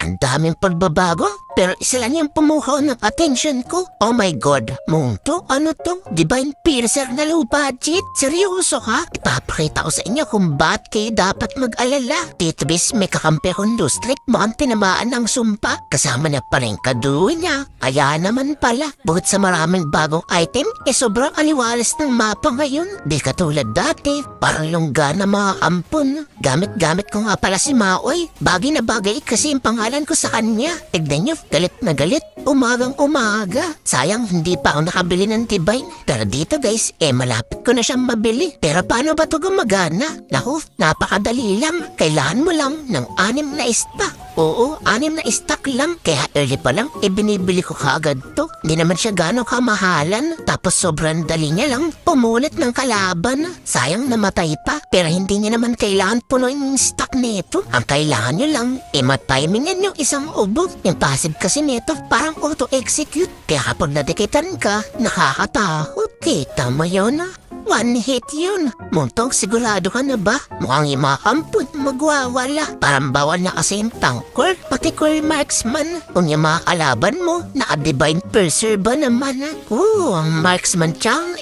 Ang daming pagbabago, pero isa lang yung pumuho ng attention ko. Oh my God, Munto, ano to? Divine Piercer na low budget? Seryoso ha? Ipapakita ko sa inyo kung ba't kayo dapat mag-alala. Tito Bis, may kakampi akong lustrik, mukhang tinamaan ng sumpa. Kasama na pa rin kaduwi niya. Kaya naman pala, bukod sa maraming bagong item, sobrang aliwalas ng mapa ngayon. Di katulad dati, parang lungga na mga ampon. Gamit-gamit ko nga pala si Maoy. Bagay na bagay kasi yung pangalan ko sa kanya. Tignan nyo, galit na galit. Umagang umaga. Sayang hindi pa ako nakabili ng Divine. Pero dito guys, malapit ko na siyang mabili. Pero paano ba ito gumagana? Naku, napakadali lang. Kailangan mo lang ng 6 na stock. Oo, 6 na stock lang. Kaya early pa lang, binibili ko kaagad to. Hindi naman siya gano'ng kamahalan. Tapos sobrang dali niya lang pumulit ng kalaban. Sayang namatay pa. Pero hindi niya naman kailangan punuin yung stock nito. Ang kailangan nyo lang, matimingan yung isang ubo. Yung passive kasi nito parang auto-execute. Kaya kapag nadikitan ka, nakakatakot. Kita mo yun ah. One hit yun. Muntong, sigurado ka na ba? Mukhang imakampun, magwawala. Parang bawal na kasi yung tangkor, pati core marksman. Kung yung mga kalaban mo, naka-divine piercer ba naman? Ang marksman tiyang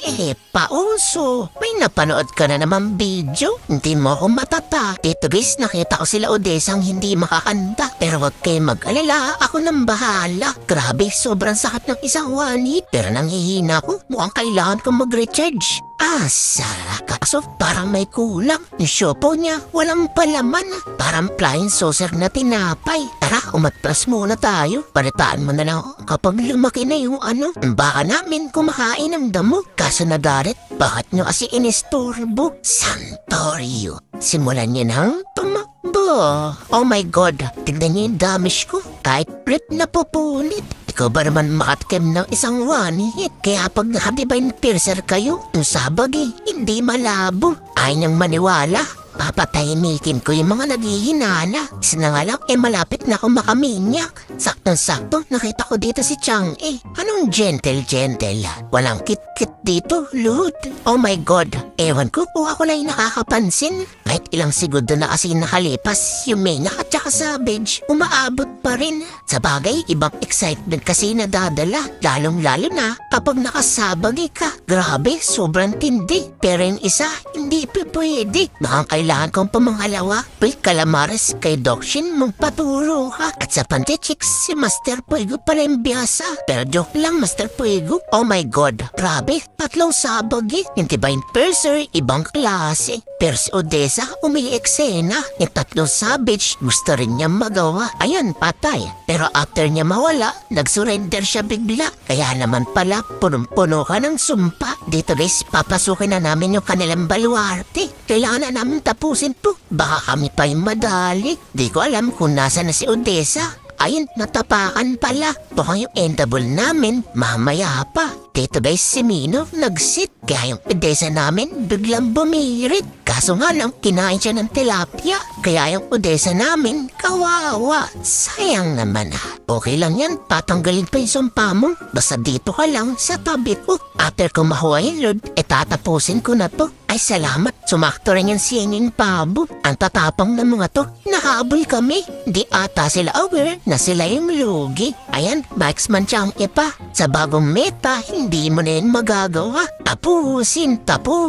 pauso. May napanood ka na naman video. Hindi mo ako matata. Tito Bis, nakita ko sila Odessang hindi makakanta. Pero wag kayo mag-alala, ako nang bahala. Grabe, sobrang sakit ng isang one hit. Pero nanghihina ko, mukhang kailangan kong mag-recharge. Sara, kaso parang may kulang. Yung siopo niya, walang palaman. Parang flying saucer na tinapay. Tara, umatras muna tayo. Palitaan mo na lang kapag lumaki na yung ano. Baka namin kumakain ng damo. Kaso nagarit, bakit nyo kasi inisturbo? Santorio, simulan niya nang tumakbo. Oh my God, tignan niyo yung damage ko. Kahit flip na pupunit. Ikaw ba naman makatikim ng isang one hit? Kaya pag naka-divine piercer kayo, yung sabag hindi malabo. Ay nang maniwala. Papatahimikin ko yung mga naghihinala. Isa na nga lang, malapit na akong makaminyak. Saktong-sakto, nakita ko dito si Chang Anong gentle? Walang kit-kit dito, Lud. Oh my God, ewan ko kung ako lang nakakapansin. Kahit ilang segundo na kasi nakalipas, yung Maynak at saka Savage, umaabot pa rin. Sa bagay, ibang excitement kasi nadadala. Lalong-lalo na kapag nakasabag ka. Grabe, sobrang tindi. Pero yung isa, hindi pa pwede. Baka kailangan kong pamangalawa. Wait, Calamares, kay Dokshin mong paturo ka. At sa Pantichicks, si Master Puego pala yung biyasa. Pero joke lang, Master Puego. Oh my God, grabe, 3 sabag Yung Divine Piercer, ibang klase. Pero si Odessa, umi-eksena. Yung 3 Savage, gusto rin niya magawa. Ayun, patay. Pero after niya mawala, nag-surrender siya bigla. Kaya naman pala, punong-puno ka ng sumpa. Dito guys, papasukin na namin yung kanilang baluarte. Kailangan na namin tapusin to. Baka kami pa yung madali. Di ko alam kung nasa na si Odessa. Ayun, natapakan pala. Baka yung endable namin, mamaya pa. Dito guys, si Mino nag-sit. Kaya yung Odessa namin biglang bumirit. Kaso nga lang, kinain siya ng tilapia. Kaya yung Odessa namin, kawawa. Sayang naman Okay lang yan, tatanggalin pa yung sumpa mo. Basta dito ka lang sa tabi ko. After ko makuha yung load, tatapusin ko na to. Ay salamat, sumakto rin yung singing pabo. Ang tatapang ng mga to, nakahabol kami. Di ata sila aware na sila yung lugi. Ayan, Marksman Chang pa. Sa bagong meta, hindi mo na yun magagawa. Tapusin.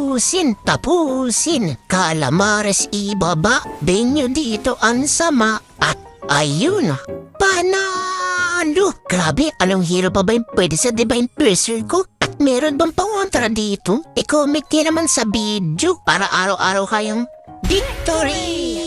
Calamares ibaba, benyo dito ang sama. At ayun, panalo. Grabe, anong hero pa ba yung pwede sa Divine Piercer ko? Meron bang pangontra dito? I-comment niya naman sa video para araw-araw kayong victory!